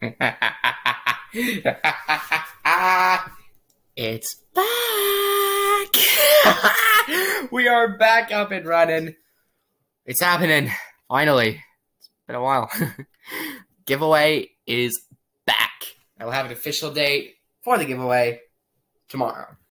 It's back! We are back up and running. It's happening. Finally. It's been a while. Giveaway is back. I will have an official date for the giveaway tomorrow.